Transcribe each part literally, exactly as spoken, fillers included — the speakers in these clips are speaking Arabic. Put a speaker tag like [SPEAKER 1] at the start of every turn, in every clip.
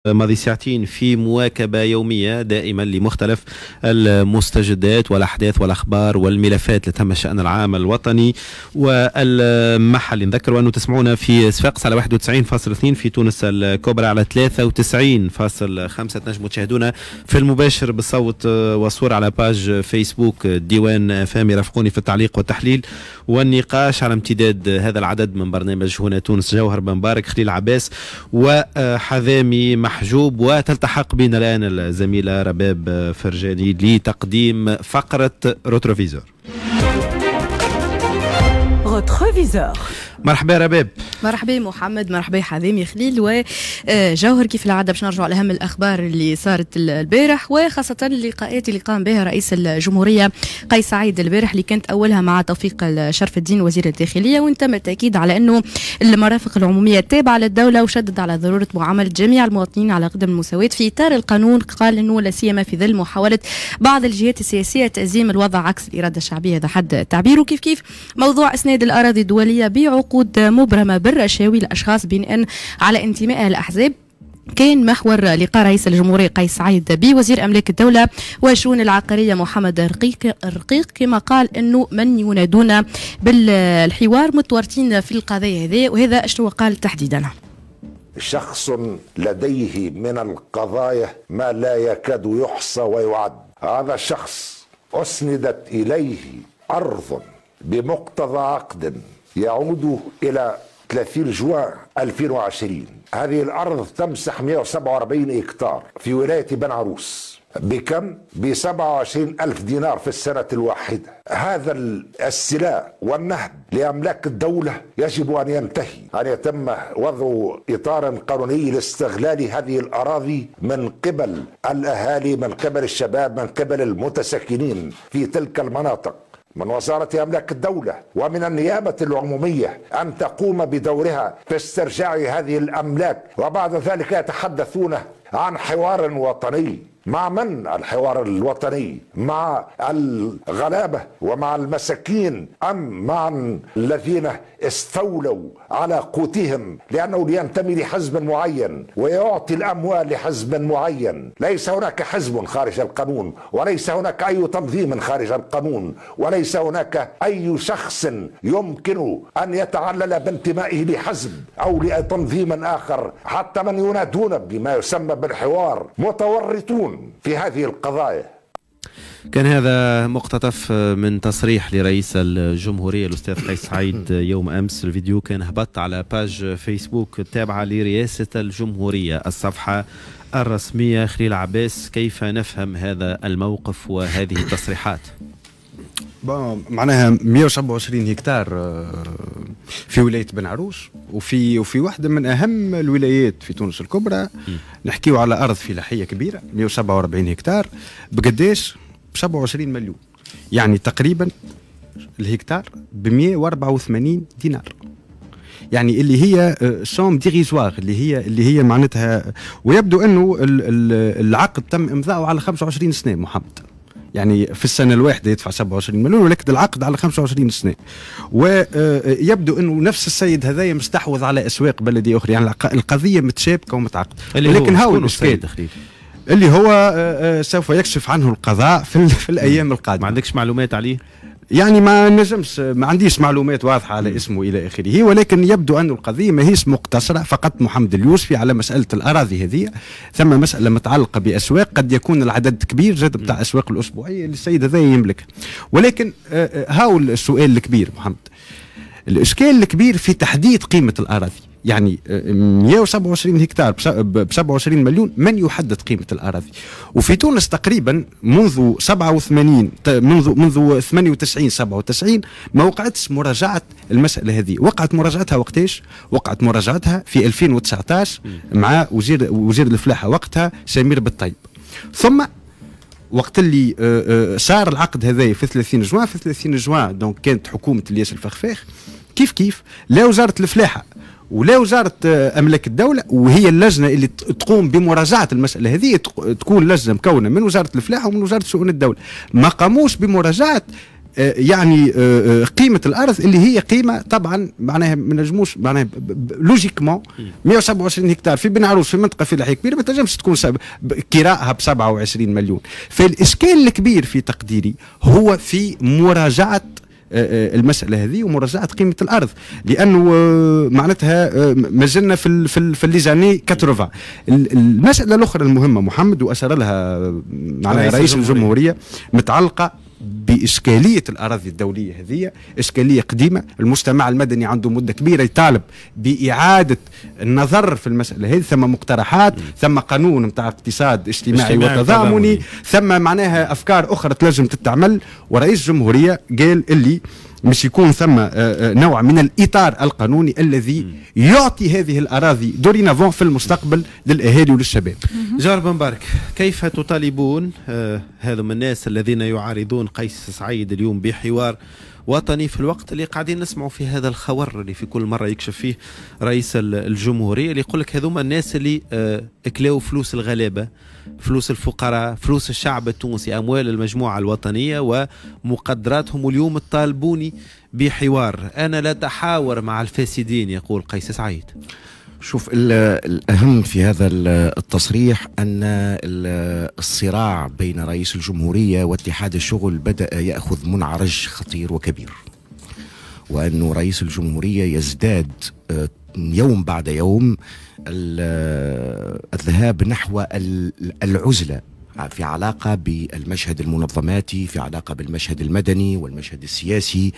[SPEAKER 1] ماضي ساعتين في مواكبة يومية دائما لمختلف المستجدات والأحداث والأخبار والملفات اللي تهم الشأن العام الوطني والمحلي. نذكر أنه تسمعونا في صفاقس على واحد وتسعين فاصلة اثنين، في تونس الكبرى على ثلاثة وتسعين فاصلة خمسة. تنجموا تشاهدونا في المباشر بالصوت والصورة على باج فيسبوك ديوان فامي. رافقوني في التعليق والتحليل والنقاش على امتداد هذا العدد من برنامج هنا تونس. جوهر بن مبارك، خليل عباس وحذامي محجوب. وتلتحق بنا الآن الزميلة رباب فرجاني لتقديم فقرة روتروفيزور.
[SPEAKER 2] روتروفيزور.
[SPEAKER 1] مرحبا رباب.
[SPEAKER 2] مرحبا محمد، مرحبا حذامي خليل وجوهر. كيف العاده باش نرجعوا لاهم الاخبار اللي صارت البارح، وخاصه اللقاءات اللي قام بها رئيس الجمهوريه قيس سعيد البارح، اللي كانت اولها مع توفيق شرف الدين وزير الداخليه، وان تم التاكيد على انه المرافق العموميه التابعه للدوله، وشدد على ضروره معامله جميع المواطنين على قدم المساواه في اطار القانون. قال انه لا سيما في ظل محاوله بعض الجهات السياسيه تأزيم الوضع عكس الاراده الشعبيه، هذا حد التعبير. وكيف كيف موضوع اسناد الاراضي الدوليه بعقود مبرمه بالرشاوي لاشخاص بناء على انتمائها لاحزاب، كان محور لقاء رئيس الجمهورية قيس سعيد بوزير أملاك الدولة والشؤون العقارية محمد رقيق رقيق كما قال أنه من ينادون بالحوار متورطين في القضايا هذه، وهذا اشتو قال تحديدا.
[SPEAKER 3] شخص لديه من القضايا ما لا يكاد يحصى ويعد. هذا الشخص أسندت إليه أرض بمقتضى عقد يعود إلى ثلاثين جوان ألفين وعشرين. هذه الأرض تمسح مئة وسبعة وأربعين إكتار في ولاية بن عروس. بكم؟ ب سبعة وعشرين ألف دينار في السنة الواحدة. هذا السلاء والنهب لأملاك الدولة يجب أن ينتهي، أن يتم وضع إطار قانوني لاستغلال هذه الأراضي من قبل الأهالي، من قبل الشباب، من قبل المتسكنين في تلك المناطق، من وزارة أملاك الدولة ومن النيابة العمومية أن تقوم بدورها في استرجاع هذه الأملاك. وبعد ذلك يتحدثون عن حوار وطني. مع من الحوار الوطني؟ مع الغلابة ومع المساكين، أم مع الذين استولوا على قوتهم لأنه ينتمي لحزب معين ويعطي الأموال لحزب معين؟ ليس هناك حزب خارج القانون، وليس هناك أي تنظيم خارج القانون، وليس هناك أي شخص يمكن أن يتعلل بانتمائه لحزب أو لتنظيم آخر. حتى من ينادون بما يسمى بالحوار متورطون في هذه القضايا.
[SPEAKER 1] كان هذا مقتطف من تصريح لرئيس الجمهورية الأستاذ قيس سعيد يوم أمس. الفيديو كان هبط على باج فيسبوك التابعة لرئاسة الجمهورية، الصفحة الرسمية. خليل عباس، كيف نفهم هذا الموقف وهذه التصريحات؟
[SPEAKER 4] معناها مئة وسبعة وعشرين هكتار في ولاية بن عروس، وفي وفي واحدة من أهم الولايات في تونس الكبرى. نحكيو على أرض فلاحية كبيرة مئة وسبعة وأربعين هكتار. بقداش؟ ب سبعة وعشرين مليون، يعني تقريبا الهكتار ب مئة وأربعة وثمانين دينار، يعني اللي هي سوم ديريزوار، اللي هي اللي هي معناتها. ويبدو أنه العقد تم إمضاؤه على خمسة وعشرين سنة محمد، يعني في السنة الواحدة يدفع سبعة وعشرين مليون، ولكن العقد على خمسة وعشرين سنة. ويبدو أنه نفس السيد هذايا مستحوذ على أسواق بلدية أخرى، يعني القضية متشابكة ومتعقدة.
[SPEAKER 1] ولكن هو الإشكال
[SPEAKER 4] اللي هو سوف يكشف عنه القضاء في, في الأيام القادمة.
[SPEAKER 1] ما عندكش معلومات عليه؟
[SPEAKER 4] يعني ما نجمش، ما عنديش معلومات واضحة على اسمه إلى آخره، ولكن يبدو أن القضية ما هيش مقتصرة فقط محمد اليوسفي على مسألة الأراضي هذه. ثم مسألة متعلقة بأسواق، قد يكون العدد كبير جدا بتاع أسواق الأسبوعية اللي السيد هذا يملكها. ولكن هاو السؤال الكبير محمد، الإشكال الكبير في تحديد قيمة الأراضي. يعني مئة وسبعة وعشرين هكتار ب سبعة وعشرين مليون، من يحدد قيمة الأراضي؟ وفي تونس تقريبا منذ سبعة وثمانين منذ منذ ثمانية وتسعين سبعة وتسعين ما وقعتش مراجعة المسألة هذه. وقعت مراجعتها وقتاش؟ وقعت مراجعتها في ألفين وتسعة عشر مع وزير وزير الفلاحة وقتها سمير بالطيب. ثم وقت اللي صار العقد هذا في ثلاثين جوان، في ثلاثين جوان دونك كانت حكومة الياس الفخفاخ كيف كيف لا وزارة الفلاحة ولا وزارة أملاك الدولة، وهي اللجنة اللي تقوم بمراجعة المسألة هذه تكون لجنة مكونة من وزارة الفلاحة ومن وزارة شؤون الدولة، ما قاموش بمراجعة يعني قيمه الارض اللي هي قيمه طبعا معناها ما نجموش معناها لوجيكمون مئة وسبعة وعشرين هكتار في بن عروس في منطقه فلاحيه كبيره ما تنجمش تكون كراءها ب سبعة وعشرين مليون. فالاشكال الكبير في تقديري هو في مراجعه المسألة هذه ومراجعة قيمة الأرض، لأنه معناتها ما زلنا في في في ليزاني ثمانين. المسألة الأخرى المهمة محمد وأشار لها معناها رئيس الجمهورية متعلقة بإشكالية الأراضي الدولية. هذه إشكالية قديمة، المجتمع المدني عنده مدة كبيرة يطالب بإعادة النظر في المسألة هذه. ثم مقترحات، ثم قانون متاع اقتصاد اجتماعي وتضامني، ثم معناها أفكار أخرى تلزم تتعمل. ورئيس الجمهورية قال اللي مش يكون ثم نوع من الإطار القانوني الذي يعطي هذه الأراضي دورينافون في المستقبل للأهالي وللشباب.
[SPEAKER 1] جار بن مبارك، كيف تطالبون آه هذا من الناس الذين يعارضون قيس سعيد اليوم بحوار وطني في الوقت اللي قاعدين نسمعوا في هذا الخور اللي في كل مرة يكشف فيه رئيس الجمهورية، اللي يقول لك هذوما الناس اللي آه اكلاوا فلوس الغلابة، فلوس الفقراء، فلوس الشعب التونسي، أموال المجموعة الوطنية ومقدراتهم، واليوم طالبوني بحوار. أنا لا أتحاور مع الفاسدين يقول قيس سعيد.
[SPEAKER 5] شوف، الأهم في هذا التصريح أن الصراع بين رئيس الجمهورية واتحاد الشغل بدأ يأخذ منعرج خطير وكبير، وأن رئيس الجمهورية يزداد يوم بعد يوم الذهاب نحو العزلة في علاقة بالمشهد المنظماتي، في علاقة بالمشهد المدني والمشهد السياسي،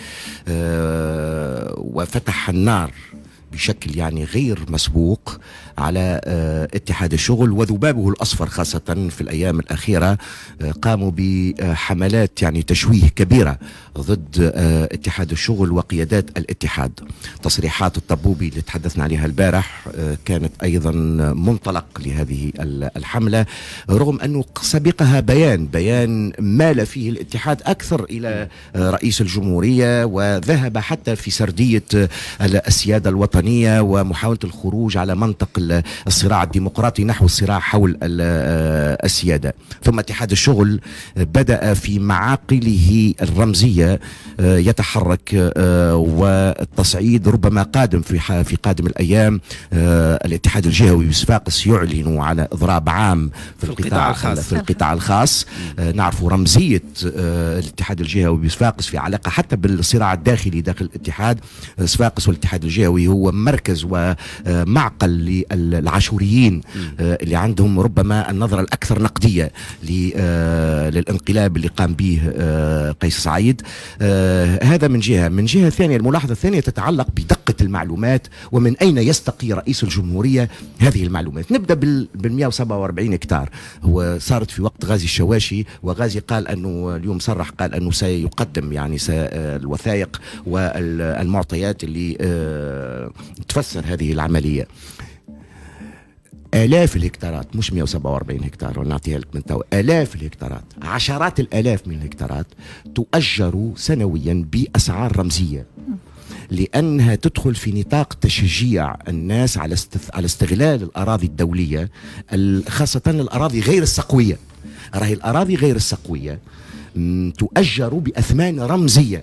[SPEAKER 5] وفتح النار بشكل يعني غير مسبوق على اتحاد الشغل وذبابه الأصفر، خاصة في الأيام الأخيرة قاموا بحملات يعني تشويه كبيرة ضد اتحاد الشغل وقيادات الاتحاد. تصريحات الطبوبي اللي تحدثنا عليها البارح كانت أيضا منطلق لهذه الحملة، رغم أنه سبقها بيان بيان مال فيه الاتحاد أكثر إلى رئيس الجمهورية، وذهب حتى في سردية السيادة الوطنية ومحاولة الخروج على منطق الصراع الديمقراطي نحو الصراع حول السيادة. ثم اتحاد الشغل بدأ في معاقله الرمزية يتحرك، والتصعيد ربما قادم في في قادم الأيام. الاتحاد الجهوي بصفاقس يعلن على إضراب عام في القطاع الخاص في القطاع الخاص. نعرف رمزية الاتحاد الجهوي بصفاقس في علاقة حتى بالصراع الداخلي داخل الاتحاد. صفاقس والاتحاد الجهوي هو مركز ومعقل للعاشوريين اللي عندهم ربما النظرة الأكثر نقدية للانقلاب اللي قام به قيس سعيد. هذا من جهة. من جهة ثانية، الملاحظة الثانية تتعلق بدقة المعلومات ومن أين يستقي رئيس الجمهورية هذه المعلومات. نبدأ بال مئة وسبعة وأربعين هكتار، هو صارت في وقت غازي الشواشي، وغازي قال أنه اليوم صرح قال أنه سيقدم يعني الوثائق والمعطيات اللي تفسر هذه العملية. آلاف الهكتارات، مش مئة وسبعة وأربعين هكتار ونعطيها لك من تو، آلاف الهكتارات، عشرات الآلاف من الهكتارات تؤجر سنويا بأسعار رمزية، لأنها تدخل في نطاق تشجيع الناس على على استغلال الأراضي الدولية، خاصة الأراضي غير السقوية. راهي الأراضي غير السقوية تؤجر بأثمان رمزية،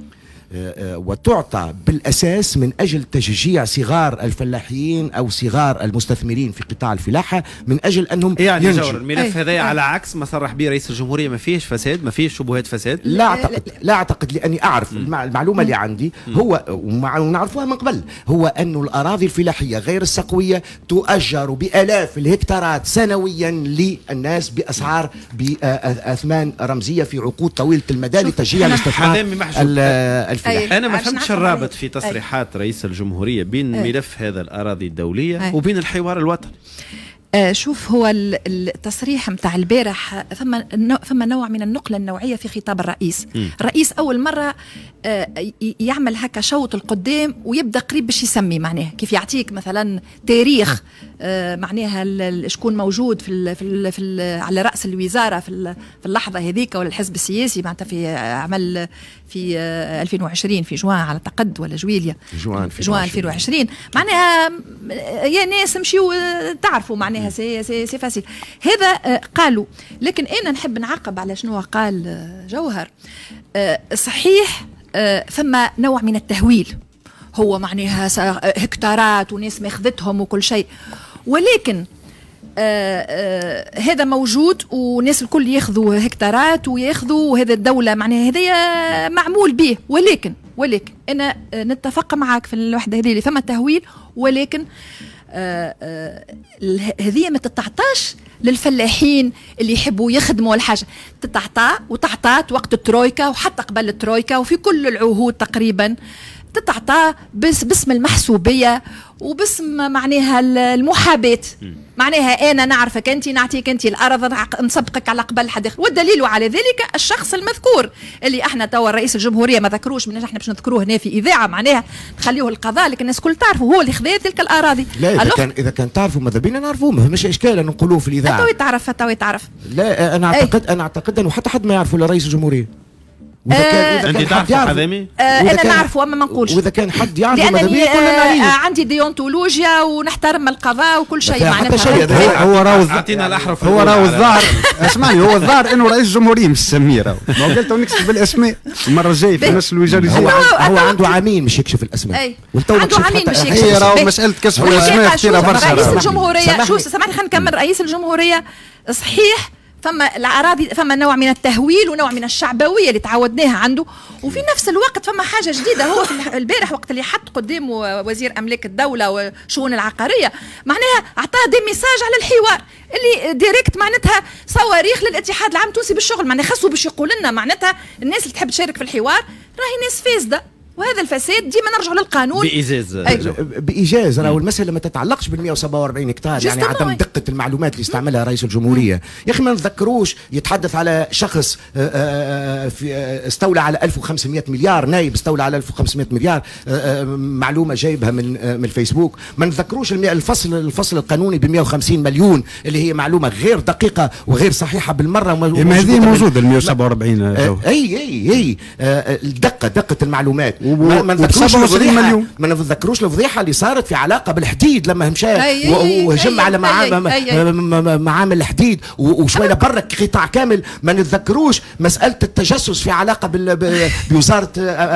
[SPEAKER 5] وتعطى بالأساس من أجل تشجيع صغار الفلاحين أو صغار المستثمرين في قطاع الفلاحة، من أجل أنهم
[SPEAKER 1] يعني جور الملف هذا على عكس ما صرح به رئيس الجمهورية ما فيهش فساد، ما فيهش شبهات فساد.
[SPEAKER 5] لا أعتقد لا أعتقد لأني أعرف المعلومة اللي عندي هو ونعرفوها من قبل، هو أن الأراضي الفلاحية غير السقوية تؤجر بآلاف الهكتارات سنويا للناس بأسعار بأثمان رمزية في عقود طويلة المدى لتشجيع الاستثمار الفلاحي.
[SPEAKER 1] أنا ما فهمتش الرابط في تصريحات أي. رئيس الجمهورية بين أي. ملف هذا الأراضي الدولية أي. وبين الحوار الوطني.
[SPEAKER 6] آه شوف، هو التصريح متاع البارح ثم ثم نوع من النقلة النوعية في خطاب الرئيس. م. الرئيس أول مرة آه يعمل هكا شوط القدام ويبدأ قريب باش يسمي، معناه كيف يعطيك مثلا تاريخ آه معناها شكون موجود في ال في ال في ال على راس الوزاره في في اللحظه هذيك ولا الحزب السياسي معناتها في عمل في آه ألفين وعشرين في جوان على تقد ولا جويليا
[SPEAKER 5] جوان
[SPEAKER 6] جوان ألفين وعشرين معناها يا ناس مشيو تعرفوا معناها سي سي سي فاسيل هذا آه قالوا. لكن انا نحب نعقب على شنو قال آه جوهر. آه صحيح آه ثم نوع من التهويل، هو معناها هكتارات وناس ماخذتهم وكل شيء، ولكن آه آه هذا موجود وناس الكل ياخذوا هكتارات وياخذوا، وهذا الدولة معناها هذا معمول به. ولكن ولكن أنا نتفق معك في الوحدة هذه اللي فما تهويل، ولكن آه آه هذه ما تتعطاش للفلاحين اللي يحبوا يخدموا الحاجة، تتعطى وتعطات وقت الترويكا وحتى قبل الترويكا وفي كل العهود تقريبا تتعطى بس باسم المحسوبية وباسم معناها المحاباة. معناها أنا نعرفك أنت، نعطيك أنت الأرض، نسبقك على قبل حد آخر. والدليل على ذلك الشخص المذكور اللي احنا توا رئيس الجمهورية ما ذكروش، من احنا باش نذكروه هنا في إذاعة معناها نخليه القضاء، لكن الناس كل تعرفوا هو اللي خذا تلك الأراضي.
[SPEAKER 5] لا إذا كان إذا كان تعرفوا ماذا بينا نعرفوه، ما فماش إشكال أن نقولوه في الإذاعة.
[SPEAKER 6] توي تعرف توي تعرف.
[SPEAKER 5] لا أنا أعتقد أي. أنا أعتقد أنه حتى حد ما يعرفه إلا رئيس الجمهورية.
[SPEAKER 1] وإذا كان أنت تعرف حذامي؟
[SPEAKER 6] أنا نعرفه أما ما نقولش.
[SPEAKER 5] وإذا كان حد يعرفه
[SPEAKER 6] ماذا بيا كلنا نعرف. عندي ديونتولوجيا ونحترم القضاء وكل شيء معناتها.
[SPEAKER 4] هو راهو
[SPEAKER 1] أعطينا الأحرف.
[SPEAKER 4] هو راهو الظاهر اسمعني، هو الظاهر إنه رئيس الجمهورية مش سمير، ما قلت نكتب بالأسماء المرة الجاية في الناس الوزاريين.
[SPEAKER 5] هو, هو عنده عامين مش يكشف الأسماء.
[SPEAKER 6] عنده عامين مش يكشف.
[SPEAKER 4] هي راهو مسألة كشف الأسماء كثيرة برشا.
[SPEAKER 6] رئيس الجمهورية شو سامحني خلينا نكمل. رئيس الجمهورية صحيح فما الأراضي، فما نوع من التهويل ونوع من الشعبوية اللي تعودناها عنده، وفي نفس الوقت فما حاجة جديدة. هو في البارح وقت اللي حط قدامه وزير أملاك الدولة وشؤون العقارية معناها أعطاه دي ميساج على الحوار اللي ديريكت معناتها صواريخ للاتحاد العام التونسي بالشغل، معناها خصو باش يقول لنا معناتها الناس اللي تحب تشارك في الحوار راهي ناس فاسدة، وهذا الفساد ديما نرجعوا للقانون
[SPEAKER 1] بايجاز.
[SPEAKER 5] بايجاز راهو المساله ما تتعلقش بال مئة وسبعة وأربعين هكتار، يعني عدم دقه المعلومات اللي استعملها رئيس الجمهوريه. يا اخي ما نتذكروش يتحدث على شخص في استولى على ألف وخمسمئة مليار، نايب استولى على ألف وخمسمئة مليار، معلومه جايبها من من الفيسبوك. ما نتذكروش الفصل الفصل القانوني ب مئة وخمسين مليون اللي هي معلومه غير دقيقه وغير صحيحه بالمره.
[SPEAKER 4] ما هذه موجوده ال مئة وسبعة وأربعين.
[SPEAKER 5] اي اي اي الدقه دقه المعلومات.
[SPEAKER 4] ما
[SPEAKER 5] ما نتذكروش الفضيحه ما نتذكروش الفضيحه اللي صارت في علاقه بالحديد لما مشى وهجم على معامل الحديد وشويه برا قطاع كامل. ما نتذكروش مساله التجسس في علاقه بوزاره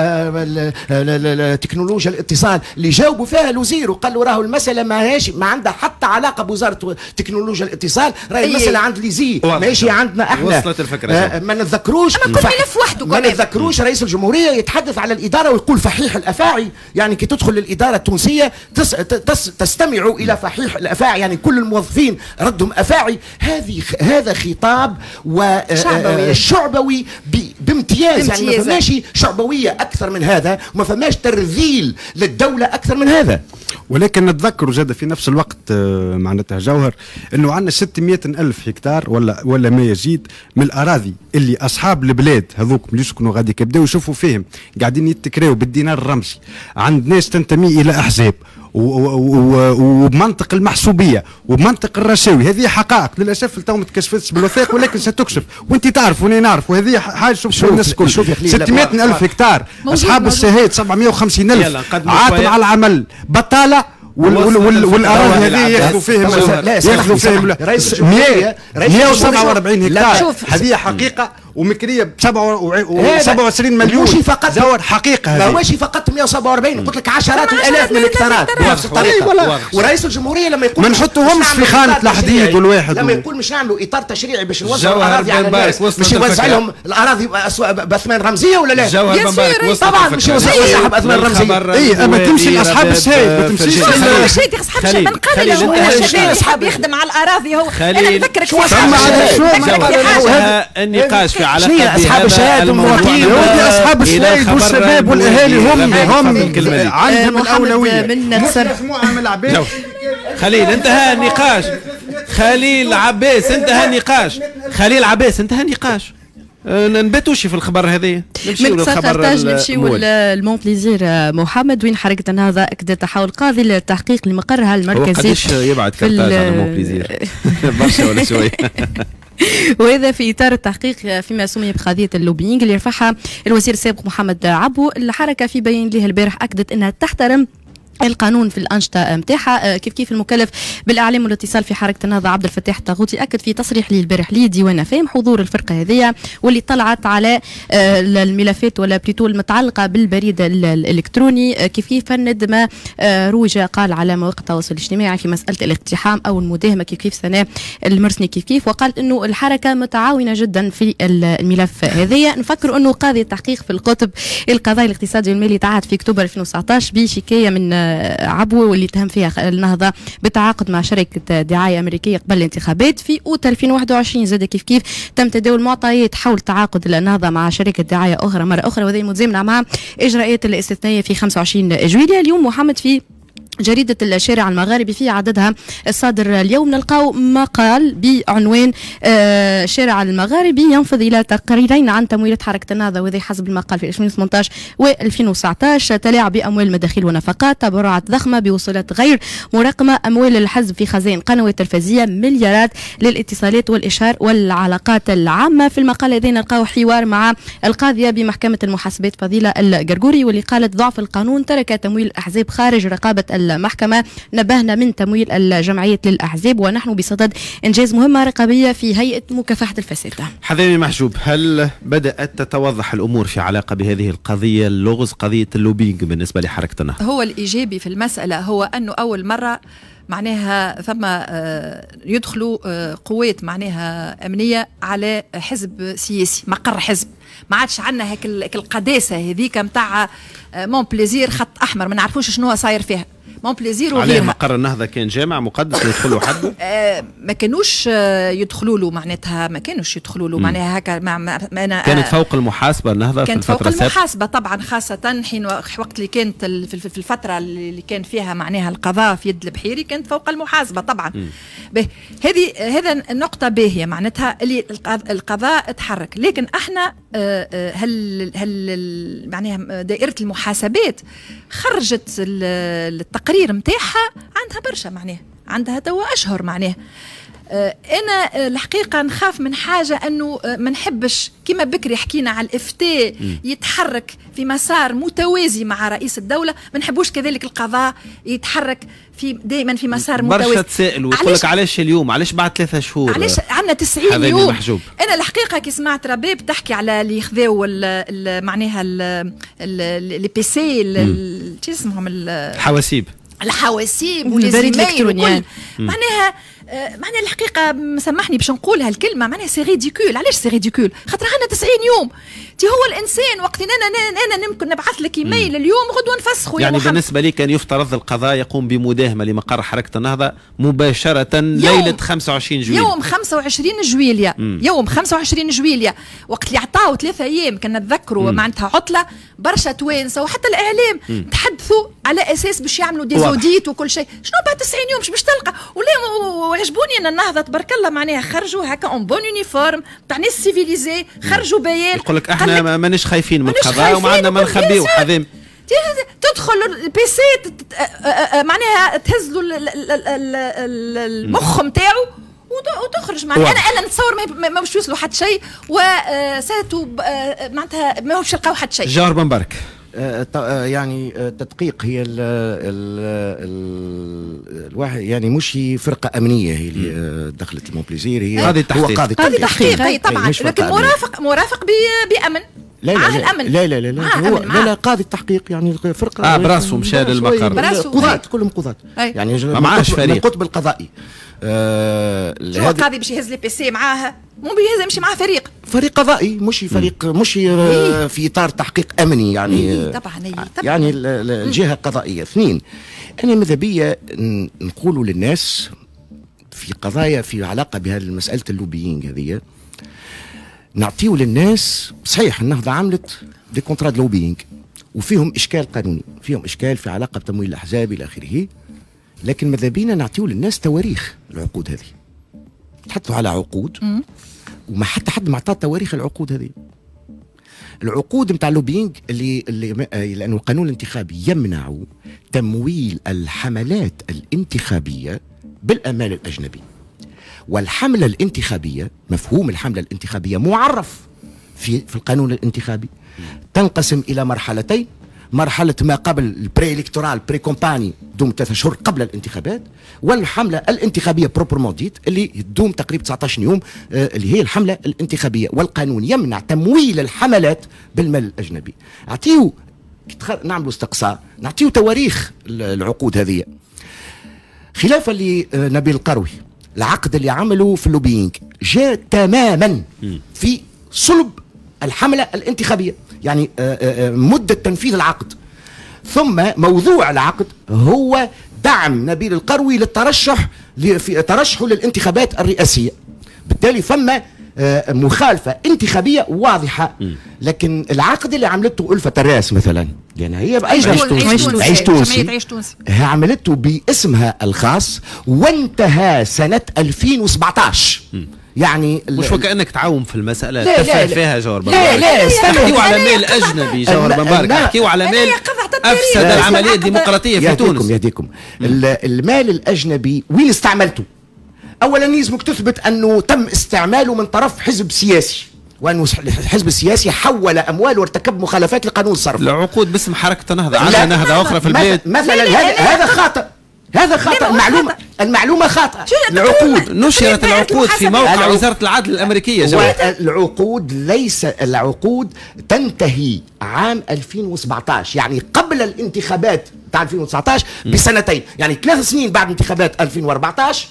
[SPEAKER 5] تكنولوجيا الاتصال اللي جاوبوا فيها الوزير وقال له راهو المساله ما هيش ما عندها حتى علاقه بوزاره تكنولوجيا الاتصال، راهي المساله عند ليزي ماشي عندنا احنا.
[SPEAKER 1] وصلت الفكره.
[SPEAKER 5] ما نتذكروش ما نتذكروش رئيس الجمهوريه يتحدث على الاداره ويقول فحيح الافاعي. يعني كي تدخل للاداره التونسيه تس تس تستمع الى فحيح الافاعي، يعني كل الموظفين ردهم افاعي. هذه هذا خطاب وشعبوي بامتياز. يعني ما فماش شعبويه اكثر من هذا، وما فماش ترذيل للدوله اكثر من هذا.
[SPEAKER 4] ولكن نتذكروا زاد في نفس الوقت معناتها جوهر انه عندنا ستمئة ألف هكتار ولا ولا ما يزيد من الاراضي اللي اصحاب البلاد هذوك اللي يسكنوا غادي يبداو يشوفوا فيهم قاعدين يتكراو بالدينار الرمزي عند ناس تنتمي الى احزاب وبمنطق المحسوبيه وبمنطق الرشاوي. هذه حقائق للاسف تو ما تكشفتش بالوثائق، ولكن ستكشف وانت تعرف وانا نعرف، وهذه حاجه شوف الناس الكل. ستمئة ألف هكتار اصحاب الشهاده سبعمئة وخمسين ألف عاطل على العمل بطاله والاراضي هذه ياخذوا فيهم ياخذوا فيهم مئة وسبعة وأربعين هكتار. هذه حقيقه ومكريه ب سبعة وعشرين مليون زور حقيقه.
[SPEAKER 5] هذه ماشي فقط مئة وسبعة وأربعين، قلت لك عشرات الالاف من الهكتارات بنفس الطريقه. ورئيس الجمهوريه لما يقول
[SPEAKER 4] ما نحطوهمش في خانه الحديد والواحد
[SPEAKER 5] لما يقول مش نعملوا اطار تشريعي باش نوزعوا الاراضي على الناس، مش يوزع لهم الاراضي باثمان رمزيه ولا لا؟ طبعا مش يوزعها باثمان رمزيه.
[SPEAKER 4] اي اما تمشي لاصحاب الشهايد ما تمشيش
[SPEAKER 6] الشهيد اصحاب الشهيد من قبل هو الشهيد يحب يخدم على الاراضي. هو انا نذكرك شو
[SPEAKER 1] النقاش في علاقه
[SPEAKER 5] بهذا اصحاب الشهايد والمواطنين
[SPEAKER 4] ودي اصحاب الشهايد والشباب والاهالي هم هم عندهم الاولويه
[SPEAKER 2] من
[SPEAKER 4] مجموعه من العباد.
[SPEAKER 1] خليل انتهى النقاش. خليل عباس انتهى النقاش. خليل عباس انتهى النقاش. نباتوش في الخبر هذه، نمشيو للخبر
[SPEAKER 2] نمشيو للمون بليزير محمد، وين حركه النهضه اكدت تحول قاضي للتحقيق لمقرها المركزي.
[SPEAKER 1] قداش يبعد كارتاج على مون بليزير؟ برشا ولا شويه؟
[SPEAKER 2] وهذا في اطار التحقيق فيما سمي بقضيه اللوبينج اللي رفعها الوزير السابق محمد عبو. الحركه في بيان لها البارح اكدت انها تحترم القانون في الانشطه نتاعها، كيف كيف المكلف بالاعلام والاتصال في حركه النهضه عبد الفتاح الطاغوتي اكد في تصريح لي البارح لي ديوان فهم حضور الفرقه هذه واللي طلعت على الملفات ولا بليتو المتعلقه بالبريد الالكتروني، كيف كيف فند ما روج قال على مواقع التواصل الاجتماعي في مساله الاقتحام او المداهمه كيف كيف سنه المرسني كيف كيف، وقال انه الحركه متعاونه جدا في الملف هذايا. نفكر انه قاضي التحقيق في القطب القضاء الاقتصادي والمالي تعهد في اكتوبر ألفين وتسعطاش بشكايه من عبو واللي تهم فيها النهضه بالتعاقد مع شركه دعايه امريكيه قبل الانتخابات. في اوت ألفين وواحد وعشرين زاد كيف كيف تم تداول معطيات حول تعاقد النهضه مع شركه دعايه اخرى مره اخرى، وهذه متزامنه مع اجراءات الاستثنائيه في خمسة وعشرين جويلية. اليوم محمد في جريدة الشارع المغاربي في عددها الصادر اليوم نلقاو مقال بعنوان آه شارع المغاربي ينفذ إلى تقريرين عن تمويلات حركة النهضة، وهذا حسب المقال في ألفين وثمانطاش و ألفين وتسعطاش. تلاعب بأموال المداخيل ونفقات، تبرعات ضخمة بوصولات غير مراقمة، أموال الحزب في خزائن قنوات تلفزية، مليارات للاتصالات والإشهار والعلاقات العامة. في المقال هذا نلقاو حوار مع القاضية بمحكمة المحاسبات فضيلة القرقوري واللي قالت ضعف القانون ترك تمويل الأحزاب خارج رقابة المحكمة. نبهنا من تمويل الجمعيات للأحزاب ونحن بصدد إنجاز مهمة رقابية في هيئة مكافحة الفساد.
[SPEAKER 1] حذامي محجوب، هل بدأت تتوضح الأمور في علاقة بهذه القضية اللغز قضية اللوبينج بالنسبة لحركة النهضة؟
[SPEAKER 6] هو الإيجابي في المسألة هو أنه أول مرة معناها ثم يدخلوا قوات معناها أمنية على حزب سياسي مقر حزب، ما عادش عندنا هيك القداسة هذيك متاع مون بليزير خط أحمر ما نعرفوش شنو صاير فيها. مون بليزير وغيرها.
[SPEAKER 1] عليه مقر النهضه كان جامع مقدس يدخلوا حد؟
[SPEAKER 6] آه ما كانوش يدخلوا له معناتها ما كانوش يدخلوا له معناها هكا ما ما أنا
[SPEAKER 1] كانت فوق المحاسبه النهضه في الفتره
[SPEAKER 6] كانت فوق المحاسبه طبعا، خاصه حين وقت اللي كانت في الفتره اللي كان فيها معناها القضاء في يد البحيري كانت فوق المحاسبه طبعا. به هذه هذا النقطه باهيه معناتها اللي القضاء تحرك، لكن احنا هل هل معناها دائره المحاسبات خرجت التقرير متاعها عندها برشا معناها عندها توا اشهر معناها. آه انا الحقيقه نخاف من حاجه انه آه ما نحبش كما بكري حكينا على الافتاء يتحرك في مسار متوازي مع رئيس الدوله، ما نحبوش كذلك القضاء يتحرك في دائما في مسار متوازي.
[SPEAKER 1] برشا تسائل ويقول لك علاش اليوم، علاش بعد ثلاثة شهور،
[SPEAKER 6] علاش عندنا تسعين يوم
[SPEAKER 1] محجوب.
[SPEAKER 6] انا الحقيقه كي سمعت رباب تحكي على اللي خذاو معناها لي بي سي شو اسمهم
[SPEAKER 1] الحواسيب
[SPEAKER 6] الحواسيب والبريد الالكتروني معناها آه معناها الحقيقه مسمحني باش نقولها الكلمه معناها سي ريديكول. علاش سي ريديكول؟ خاطر عندنا تسعين يوم. تي هو الانسان وقت انا انا نمكن نبعث لك ايميل اليوم غدوه نفسخه
[SPEAKER 1] يعني بالنسبه لي كان يفترض القضاء يقوم بمداهمه لمقر حركه النهضه مباشره ليله خمسة وعشرين جويلية
[SPEAKER 6] يوم خمسة وعشرين جويلية يوم خمسة وعشرين جويلية وقت اللي عطاو ثلاثة ايام كنا نتذكروا معناتها عطله برشا توانسه وحتى الاعلام مم. تحدثوا على اساس باش يعملوا ديزوديت وكل شيء. شنو بعد تسعين يوم باش تلقى ولا ويعجبوني ان النهضه تبارك الله معناها خرجوا هكا اون بون يونيفورم تاع ناس سيفيليزي خرجوا بيان
[SPEAKER 1] يقول لك احنا مانيش خايفين من القضاء وما عندنا ما نخبيو حذام.
[SPEAKER 6] تدخل البي سي معناها تهز له المخ نتاعو وتخرج معناها. انا انا نتصور ما باش يوصلوا حتى شيء وساتوا معناتها ما باش يلقاو حتى شيء.
[SPEAKER 1] جار بن برك
[SPEAKER 5] يعني التدقيق هي ال ال الواحد يعني مش فرقه امنيه هي اللي دخلت الموبليزير، هي
[SPEAKER 1] قاضي التحقيق.
[SPEAKER 5] قاضي
[SPEAKER 6] التحقيق طبعا، لكن مرافق مرافق بامن
[SPEAKER 5] لا لا لا, لا لا لا لا هو لا لا قاضي التحقيق يعني فرقه
[SPEAKER 1] اه براسه مشى للمقر
[SPEAKER 5] قضاة كلهم قضاة يعني
[SPEAKER 1] ما معاش فريق
[SPEAKER 5] من القطب القضائي.
[SPEAKER 6] آه شو قاضي باش يهز لي بي سي معاها مو بيهز يمشي معاه فريق
[SPEAKER 5] فريق قضائي مش فريق مش آه في اطار تحقيق امني يعني
[SPEAKER 6] إيه طبعا إيه طبعا
[SPEAKER 5] يعني الجهه القضائيه. اثنين انا ماذا بيا نقولوا للناس في قضايا في علاقه بهذه مساله اللوبيينغ هذه نعطيو للناس صحيح النهضه عملت دي كونترا لوبيينغ وفيهم اشكال قانوني فيهم اشكال في علاقه بتمويل الاحزاب الى اخره، لكن ماذا بينا نعطيو للناس تواريخ العقود هذه. تحطوا على عقود وما حتى حد ما عطاه تواريخ العقود هذه. العقود نتاع اللوبينج اللي, اللي لانه القانون الانتخابي يمنع تمويل الحملات الانتخابيه بالاموال الاجنبي. والحمله الانتخابيه، مفهوم الحمله الانتخابيه معرف في في القانون الانتخابي، تنقسم الى مرحلتين: مرحله ما قبل البري الكتورال بري كومباني دوم ثلاثة اشهر قبل الانتخابات، والحمله الانتخابيه بروبرمون ديت اللي تدوم تقريبا تسعة عشر يوم آه اللي هي الحمله الانتخابيه. والقانون يمنع تمويل الحملات بالمال الاجنبي. اعطيو نعملوا استقصاء، نعطيو تواريخ العقود هذه. خلافا لنبيل القروي، العقد اللي عمله في اللوبينج جاء تماما في صلب الحمله الانتخابيه، يعني مده تنفيذ العقد. ثم موضوع العقد هو دعم نبيل القروي للترشح في ترشحه للانتخابات الرئاسيه. بالتالي فما مخالفه انتخابيه واضحه. لكن العقد اللي عملته ألفة الراس مثلا، يعني هي عيش تونسي عيش تونسي هي عملته باسمها الخاص وانتهى سنه ألفين وسبعطاش. يعني
[SPEAKER 1] مش وكأنك تعاون في المسألة
[SPEAKER 5] لا
[SPEAKER 1] تفهم
[SPEAKER 5] لا
[SPEAKER 1] فيها جوهر بن
[SPEAKER 5] لا لا
[SPEAKER 1] تحكيوا على مال أجنبي جوهر بن مبارك، تحكيوا على مال أفسد العملية الديمقراطية في تونس.
[SPEAKER 5] يهديكم المال الأجنبي وين استعملته؟ أولا لازمك تثبت أنه تم استعماله من طرف حزب سياسي، وأنه الحزب السياسي حول أموال وارتكب مخالفات لقانون الصرف.
[SPEAKER 1] العقود باسم حركة النهضة، عندنا نهضة أخرى في البلاد
[SPEAKER 5] مثلا. هذا خاطئ، هذا خاطئ. المعلومة المعلومة خاطئة.
[SPEAKER 1] العقود نشرت العقود في موقع وزارة العدل الأمريكية.
[SPEAKER 5] العقود ليس العقود تنتهي عام ألفين وسبعطاش، يعني قبل الانتخابات تاع ألفين وتسعطاش بسنتين، يعني ثلاث سنين بعد انتخابات ألفين وأربعطاش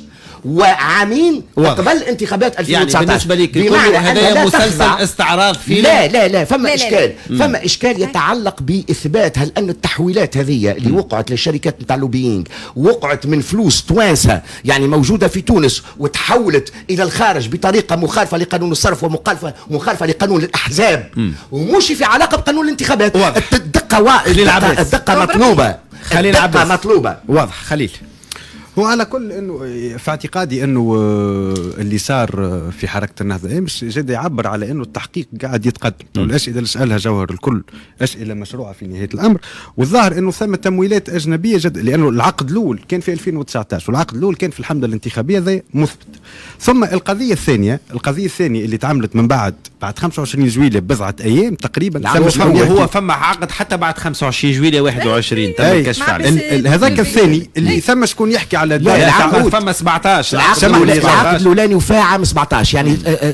[SPEAKER 5] وعامين قبل انتخابات ألفين وتسعطاش.
[SPEAKER 1] يعني بالنسبة لك بمعنى هذا مسلسل استعراض فيلم.
[SPEAKER 5] لا لا لا فما لا اشكال لا لا. فما اشكال يتعلق باثبات هل ان التحويلات هذه اللي وقعت للشركات نتاع اللوبينج وقعت من فلوس توانسه، يعني موجوده في تونس وتحولت الى الخارج بطريقه مخالفه لقانون الصرف ومخالفه مخالفه لقانون الاحزاب ومش في علاقه بقانون الانتخابات. الدقه وا... الدقه, الدقة مطلوبه.
[SPEAKER 1] خليل الدقه
[SPEAKER 5] مطلوبه.
[SPEAKER 1] واضح. خليل
[SPEAKER 4] هو على كل انه في اعتقادي انه اللي صار في حركه النهضه امس جد يعبر على انه التحقيق قاعد يتقدم. الاسئله اللي سالها جوهر الكل اسئله مشروعه في نهايه الامر، والظاهر انه ثم تمويلات اجنبيه جد، لانه العقد الاول كان في ألفين وتسعطاش والعقد الاول كان في الحمله الانتخابيه ذا مثبت. ثم القضيه الثانيه القضيه الثانيه اللي تعملت من بعد بعد خمسة وعشرين جويلية بضعه ايام تقريبا.
[SPEAKER 1] هو فما عقد حتى بعد خمسة وعشرين جويلية واحد وعشرين تم الكشف عليه.
[SPEAKER 4] هذاك الثاني اللي ثم شكون يحكي على
[SPEAKER 1] العقد فما سبعطاش.
[SPEAKER 5] العقد الاولاني وفاء عام سبعطاش، يعني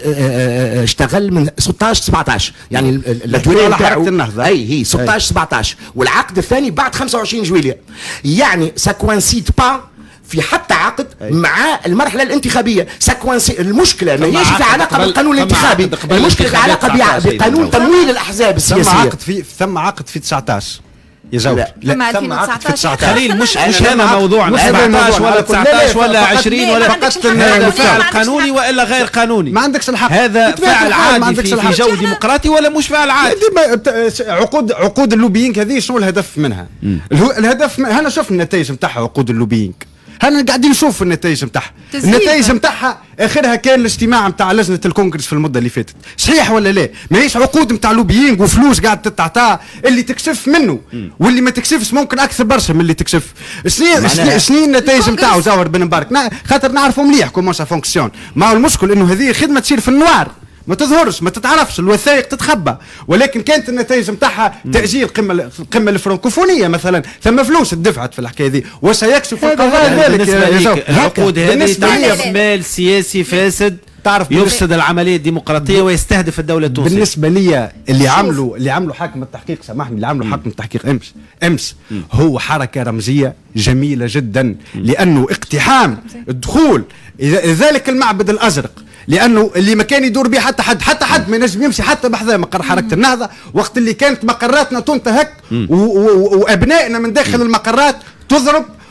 [SPEAKER 5] اشتغل من ستطاش سبعطاش، يعني الدوريه
[SPEAKER 4] حركه النهضه
[SPEAKER 5] اي هي ستطاش سبعطاش، والعقد الثاني بعد خمسة وعشرين جويلية. يعني ساكوانسيت با في حتى عقد أي. مع المرحله الانتخابيه. ساكوانسي المشكله ما هيش في علاقه بالقانون الانتخابي، المشكله في علاقه بقانون تمويل الاحزاب السياسيه.
[SPEAKER 4] ثم عقد في ثم عقد في تسعطاش يا جوهر.
[SPEAKER 6] لا, لا. ثم عقد في تسعطاش.
[SPEAKER 1] خليل مش مش هذا موضوعنا سبعطاش ولا تسعطاش ولا عشرين ولا فقط هذا فعل قانوني والا غير قانوني.
[SPEAKER 4] ما عندكش الحق.
[SPEAKER 1] هذا فعل عادي في, في جو ديمقراطي ولا مش فعل عادي؟
[SPEAKER 4] عقود عقود اللوبينج هذه شنو الهدف منها؟ الهدف من انا شوف النتائج نتاعها عقود اللوبينج. هنا قاعدين نشوف النتائج نتاعها. النتائج نتاعها اخرها كان الاجتماع نتاع لجنه الكونغرس في المده اللي فاتت، صحيح ولا لا؟ ماهيش عقود نتاع لوبيينغ وفلوس قاعد تتعطى اللي تكشف منه م. واللي ما تكشفش ممكن اكثر برشا من اللي تكشف. شنو شنو النتائج نتاعو جوهر بن مبارك؟ خاطر نعرفوا مليح كومون سا فونكسيون. ما هو المشكل انه هذه خدمه تصير في النوار، ما تظهرش ما تتعرفش، الوثائق تتخبى، ولكن كانت النتائج نتاعها تاجيل القمه القمه الفرنكوفونيه مثلا، ثم فلوس دفعت في الحكايه ذي وسيكشف القضاء ذلك.
[SPEAKER 1] العقود هذه تعرف مال سياسي فاسد تعرف يفسد العمليه الديمقراطيه ويستهدف الدوله التونسيه.
[SPEAKER 4] بالنسبه لي اللي عملوا اللي عملوا حاكم التحقيق، سامحني، اللي عملوا حاكم التحقيق امس امس م. هو حركه رمزيه جميله جدا، م. لانه اقتحام الدخول ذلك المعبد الازرق، لانه اللي ما كان يدور به حتى حد حتى حد ما ينجم يمشي حتى بحذا مقر حركه النهضه، وقت اللي كانت مقراتنا تنتهك وابنائنا من داخل المقرات تضرب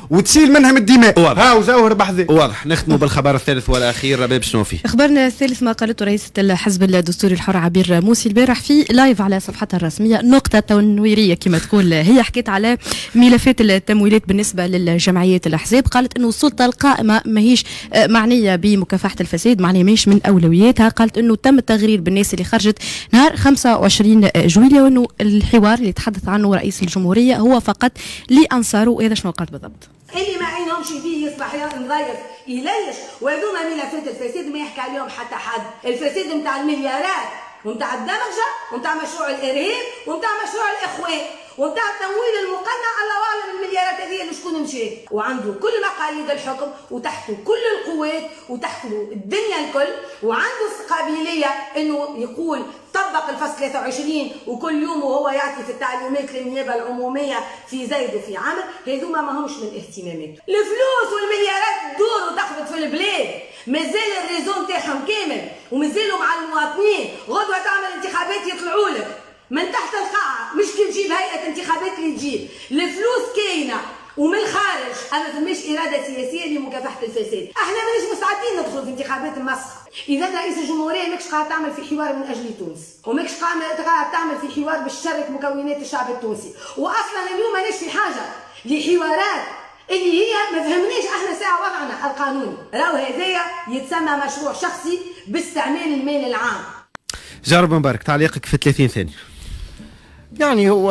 [SPEAKER 4] وتسيل منهم الدماء. ها وزوهر بحذا.
[SPEAKER 1] واضح. نختموا بالخبر الثالث والاخير. رباب شنو فيه؟
[SPEAKER 2] اخبارنا الثالث ما قالته رئيسة الحزب الدستوري الحر عبير موسي البارح في لايف على صفحتها الرسميه، نقطه تنويريه كما تقول. هي حكيت على ملفات التمويلات بالنسبه للجمعيات الاحزاب، قالت انه السلطه القائمه ماهيش معنيه بمكافحه الفساد، معنيه ماهيش من اولوياتها. قالت انه تم التغرير بالناس اللي خرجت نهار خمسة وعشرين جويلية، وانه الحوار اللي تحدث عنه رئيس الجمهوريه هو فقط لانصاره. وهذا شنو قالت بالضبط؟
[SPEAKER 7] اللي ما عينهمش فيه يصبح مضيف يليش، وهذوما ملفات الفساد ما يحكي عليهم حتى حد. الفساد نتاع المليارات ونتاع الدمغشه ونتاع مشروع الارهاب ونتاع مشروع الاخوان ونتاع التمويل المقنع، الله اعلم المليارات هذه لشكون مشات. وعنده كل مقاليد الحكم وتحته كل القوات وتحته الدنيا الكل، وعنده قابليه انه يقول طبق الفصل ثلاثة وعشرين وكل يوم وهو يعطي في التعليمات للنيابه العموميه في زيد وفي عمر. هذوما ما همش من اهتماماته. الفلوس والمليارات تدور وتخبط في البلاد، مازال الريزون تاعهم كامل ومازالوا مع المواطنين. غدوه تعمل انتخابات يطلعوا لك من تحت القاعه، مش كي تجيب هيئه انتخابات اللي تجيب. الفلوس كاينه ومن الخارج، انا فماش اراده سياسيه لمكافحه الفساد. احنا ماناش مستعدين ندخلوا في انتخابات مسخه. اذا رئيس الجمهوريه ماكش قاعد تعمل في حوار من اجل تونس، وماكش قاعد تعمل في حوار باش تشارك مكونات الشعب التونسي، واصلا اليوم ماناش في حاجه لحوارات اللي هي ما فهمناش احنا ساعه وضعنا القانوني. راهو هذايا يتسمى مشروع شخصي باستعمال المال العام.
[SPEAKER 1] جرب مبارك تعليقك في ثلاثين ثانيه.
[SPEAKER 5] يعني هو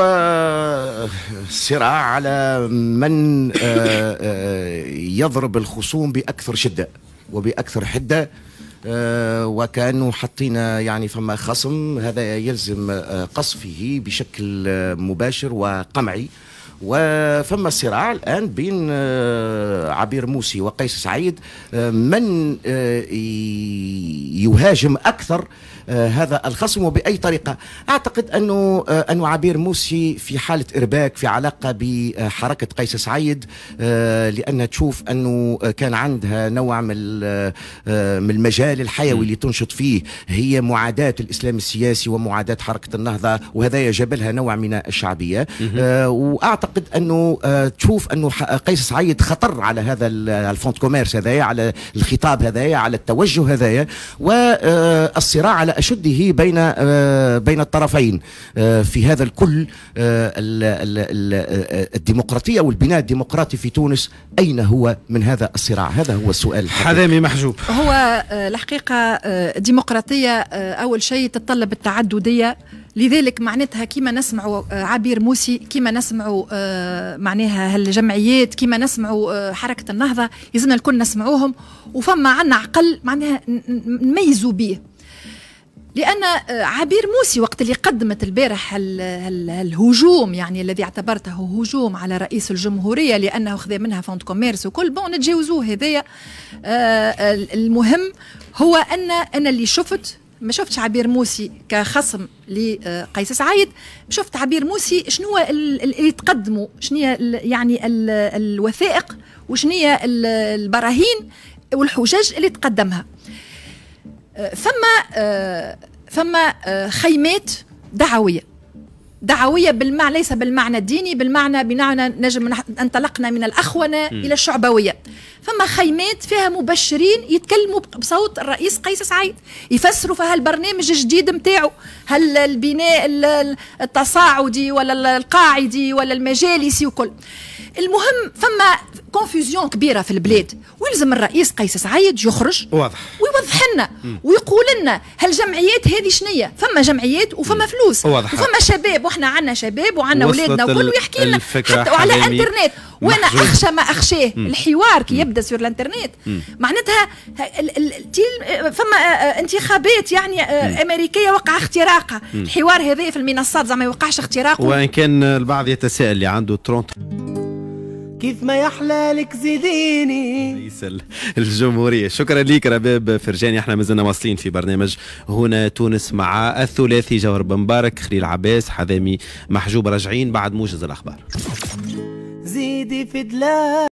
[SPEAKER 5] صراع على من يضرب الخصوم بأكثر شدة وبأكثر حدة، وكانوا حطينا يعني فما خصم هذا يلزم قصفه بشكل مباشر وقمعي. وفما صراع الآن بين عبير موسي وقيس سعيد، من يهاجم أكثر هذا الخصم وبأي طريقة. أعتقد أنه أنه عبير موسي في حالة إرباك في علاقة بحركة قيس سعيد، لأنها تشوف أنه كان عندها نوع من من المجال الحيوي اللي تنشط فيه هي معاداة الإسلام السياسي ومعاداة حركة النهضة، وهذا يجب لها نوع من الشعبية. وأعتقد أنه تشوف أنه قيس سعيد خطر على هذا الفونت كوميرس هذايا، على الخطاب هذايا، على التوجه هذايا، والصراع على أشده بين بين الطرفين في هذا الكل. الديمقراطية والبناء الديمقراطي في تونس أين هو من هذا الصراع؟ هذا هو السؤال.
[SPEAKER 1] حذامي محجوب.
[SPEAKER 6] هو الحقيقة الديمقراطية أول شيء تتطلب التعددية، لذلك معناتها كيما نسمعوا عبير موسي، كيما نسمعوا معناها هالجمعيات، كيما نسمعوا حركة النهضة، يلزمنا الكل نسمعوهم وفما عنا عقل معناها نميزوا به. لأن عبير موسي وقت اللي قدمت البارح الهجوم، يعني الذي اعتبرته هجوم على رئيس الجمهورية لأنه خذ منها فوند كوميرس وكل، بون نتجاوزوه هذايا. المهم هو أن أنا اللي شفت، ما شفتش عبير موسي كخصم لقيس سعيد، شفت عبير موسي شنو اللي تقدموا، شنو يعني الوثائق وشنو البراهين والحجج اللي تقدمها. ثم ثم خيمات دعويه دعويه بالمعنى، ليس بالمعنى الديني، بالمعنى بمعنى نجم انطلقنا من الاخونه م. الى الشعبويه. ثم خيمات فيها مبشرين يتكلموا بصوت الرئيس قيس سعيد، يفسروا في هالبرنامج الجديد نتاعو، هل البناء التصاعدي ولا القاعدي ولا المجالسي وكل. المهم فما كونفوزيون كبيره في البلاد، ويلزم الرئيس قيس سعيد يخرج
[SPEAKER 1] واضح
[SPEAKER 6] ويوضح لنا ويقول لنا هالجمعيات هذه شنية. فما جمعيات وفما فلوس واضح. وفما شباب، واحنا عندنا شباب وعندنا اولادنا وكل، ويحكي لنا حتى وعلى الانترنت. وانا اخشى ما اخشاه الحوار كي يبدا سور الانترنت، معناتها فما انتخابات يعني امريكيه وقع اختراقها. الحوار هذا في المنصات زعما ما يوقعش اختراق.
[SPEAKER 1] وان كان البعض يتساءل اللي عنده ثلاثين
[SPEAKER 8] كيف ما يحلالك زيديني
[SPEAKER 1] رئيس الجمهورية. شكرا ليك رباب فرجاني. احنا مازلنا واصلين في برنامج هنا تونس مع الثلاثي جوهر بن مبارك، خليل عباس، حذامي محجوب، راجعين بعد موجز الأخبار.
[SPEAKER 8] زيدي في دلال